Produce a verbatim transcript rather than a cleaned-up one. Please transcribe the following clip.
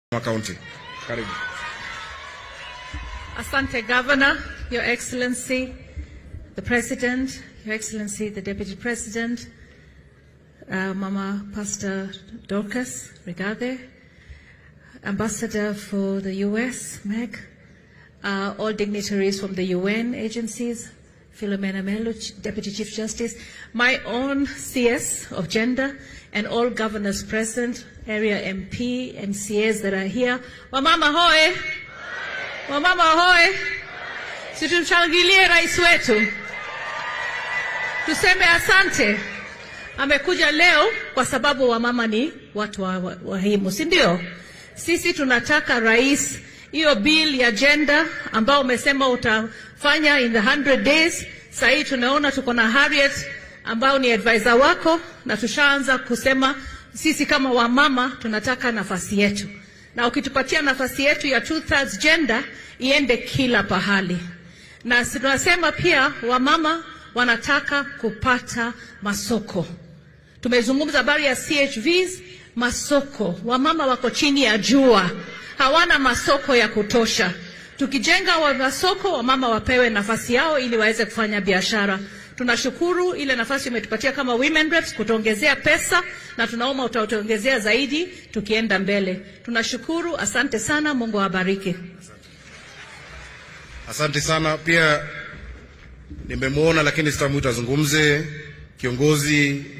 County. Karibu. Asante Governor, Your Excellency, the President, Your Excellency, the Deputy President, uh, Mama Pastor Dorcas Regade, Ambassador for the U S, Meg, uh, all dignitaries from the U N agencies, Philomena Melo, Deputy Chief Justice, my own C S of Gender, and all governors present, area M P, M C As that are here. Wamama hoe! Wamama hoe! Situmshangilie rais wetu. Tuseme asante. Amekuja leo kwa sababu wamama ni watu wahimu, si ndio? Sisi tunataka rais, hiyo bill ya gender ambao umesema utafanya in the hundred days. Sasa tunaona tuko na Harriet ambao ni advisor wako, na tushaanza kusema sisi kama wamama tunataka nafasi yetu. Na ukitupatia nafasi yetu ya two thirds gender iende kila pahali. Na tunasema pia wamama wanataka kupata masoko. Tumezungumza habari ya C H Vs, masoko. Wamama wako chini ya jua, hawana masoko ya kutosha. Tukijenga wa masoko, wamama wapewe nafasi yao ili waweze kufanya biashara. Tunashukuru ile nafasi umetupatia kama women reps kutuongezea pesa, na tunaomba utaongezea zaidi tukienda mbele. Tunashukuru, asante sana, Mungu awabariki. Asante sana. Pia nimemuona lakini sitamuita azungumze kiongozi